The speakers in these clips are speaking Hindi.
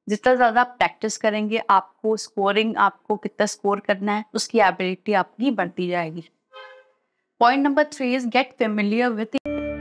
जितना ज़्यादा आप प्रैक्टिस करेंगे, आपको कितना स्कोर करना है, उसकी एबिलिटी आपकी बढ़ती जाएगी। Point number 3 is get familiar with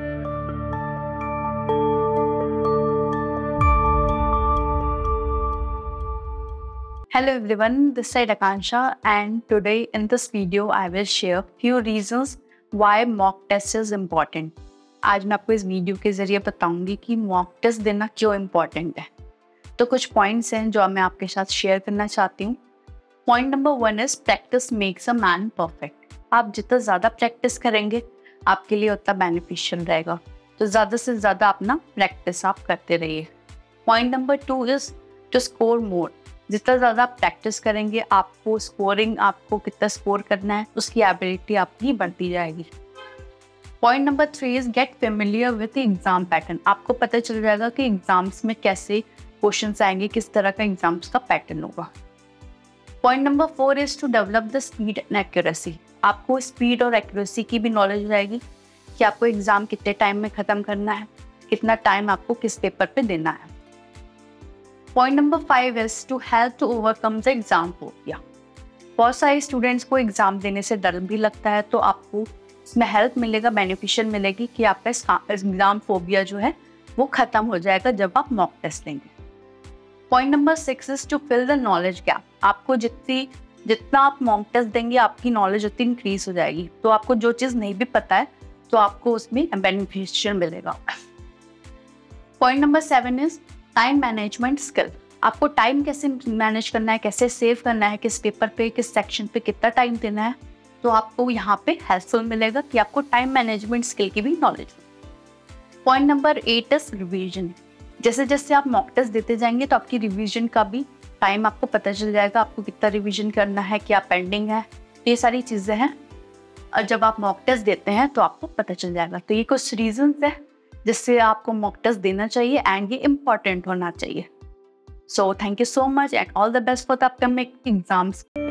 Hello everyone, this is Akansha and today in this video I will share few reasons why mock test is important। आज मैं आपको इस वीडियो के जरिए बताऊंगी कि मॉक टेस्ट देना क्यों इम्पोर्टेंट है। तो कुछ पॉइंट्स हैं जो मैं आपके साथ शेयर करना चाहती हूँ। Point number 1 is practice makes a man perfect. आप जितना ज़्यादा प्रैक्टिस करेंगे आपके लिए उतना बेनिफिशियल रहेगा, तो ज़्यादा से ज़्यादा अपना प्रैक्टिस आप करते रहिए। Point number 2 is to score more. जितना ज़्यादा आप प्रैक्टिस करेंगे आपको कितना स्कोर करना है, उसकी एबिलिटी आपकी बढ़ती जाएगी। Point number 3 is get familiar with exam pattern. आपको पता चल जाएगा कि एग्जाम्स में कैसे क्वेश्चंस आएंगे, किस तरह का एग्जाम्स का पैटर्न होगा। Point number 4 is to develop the speed and accuracy. आपको स्पीड और एक्यूरेसी की भी नॉलेज हो जाएगी कि आपको एग्जाम कितने टाइम में ख़त्म करना है, कितना टाइम आपको किस पेपर पे देना है। Point number 5 is to help to overcome the exam phobia. बहुत सारे स्टूडेंट्स को एग्जाम देने से डर भी लगता है, तो आपको इसमें हेल्प मिलेगा, बेनिफिशियल मिलेगी कि आपका एग्जाम फोबिया जो है वो खत्म हो जाएगा जब आप मॉक टेस्ट लेंगे। Point number 6 is to fill the knowledge gap. आपको जितना आप मॉक टेस्ट देंगे आपकी नॉलेज उतनी इंक्रीज हो जाएगी, तो आपको जो चीज़ नहीं भी पता है तो आपको उसमें बेनिफिशियल मिलेगा। Point number 7 is time management skill. आपको टाइम कैसे मैनेज करना है, कैसे सेव करना है, किस पेपर पे किस सेक्शन पे कितना टाइम देना है, तो आपको यहाँ पे हेल्पफुल मिलेगा कि आपको टाइम मैनेजमेंट स्किल की भी नॉलेज हो। Point number 8 is revision. जैसे जैसे आप मॉक टेस्ट देते जाएंगे तो आपकी रिवीजन का भी टाइम आपको पता चल जाएगा, आपको कितना रिवीजन करना है, क्या पेंडिंग है, ये सारी चीज़ें हैं। और जब आप मॉक टेस्ट देते हैं तो आपको पता चल जाएगा। तो ये कुछ रीजंस है जिससे आपको मॉक टेस्ट देना चाहिए एंड ये इम्पॉर्टेंट होना चाहिए। So thank you so much and all the best for the upcoming exams.